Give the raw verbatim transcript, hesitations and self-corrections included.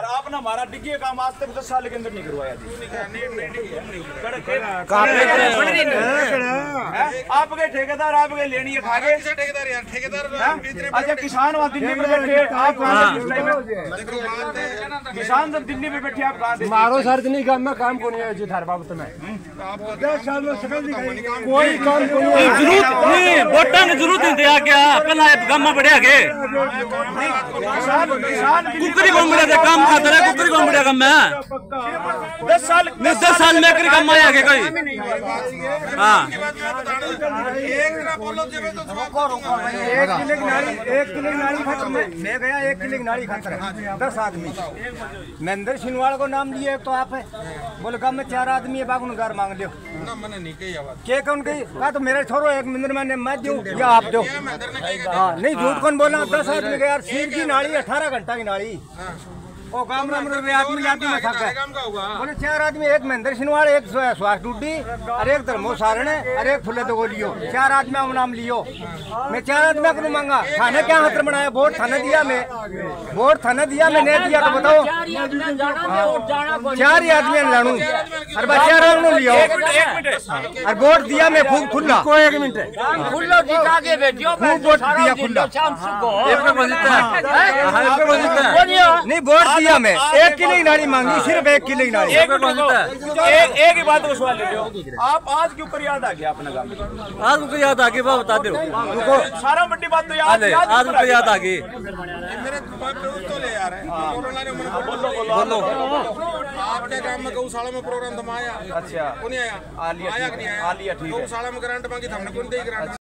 आपने हमारा डिग्गी काम आज तक दस साल के अंदर नहीं करवाया आपके ठेकेदार आपके लेनी है खागे ठेकेदार यार ठेकेदार अच्छा किसान वहाँ दिल्ली में बैठे आप किसान जब दिल्ली में बैठे आप कहाँ मारो सार्वजनिक काम में काम को नहीं है जी थार बाबत में दस साल में सकल कोई काम को नहीं जरूरत नहीं वोटां की जरूरत नहीं दिया क्या पहला काम में बढ़िया के कुकरी बम्बड़े का काम खाता है कुकरी बम्बड़े का मैं दस साल नहीं दस साल में करी काम आया के कोई हाँ एक किलो की नाली एक किलो की नाली खतर मैं गया एक किलो की नाली खतर दस आदमी महेंद्र सिनवाल को नाम लिए तो आप है बोले गाँव में चार आदमी है बाग घर मांग लियो ना मैंने नहीं कही आवाज के कौन कही कहा तो मेरे छोरो एक मिनट मैंने मैं दूं या आप दो हाँ नहीं झूठ कौन बोलना दस आदमी का यार सीर की नाली अठारह घंटा की नाली ओ काम राम रे आदमी आदमी में थक गए बोले चार आदमी एक महेंद्र सिनवाल एक सुहास डूडी और एक धर्मो सारण और एक फुले तो लियो चार आदमी नाम लियो मैं चार आदमी को मांगा थाने क्या हाथ बनाया वोट थाने दिया मैं वोट थाने दिया मैं नहीं दिया तो बताओ चार ही आदमी लानू और चार आदमी लियो और वोट दिया मैं खूब खुला को एक मिनट खुल्लो जिता के बेटियों खूब वोट दिया खुला एक पे जीता है एक पे जीता नहीं वोट दिया मैं एक किलो की नाली मांगी सिर्फ एक किलो की नाली एक एक एक ही बात को सवाल ले लो आप आज के ऊपर याद आ गया अपना काम आज को याद आ गई बात बता दो उनको सारा बड़ी बात तो याद आज को याद आ गई मेरे तो ले यार कोरोना ने बोलो बोलो आपके गांव में गौशाला में प्रोग्राम थमाया अच्छा कौन आया आलिया आया कि नहीं आया आलिया ठीक है गौशाला में ग्रांट मांगी हमने कौन दी ग्रांट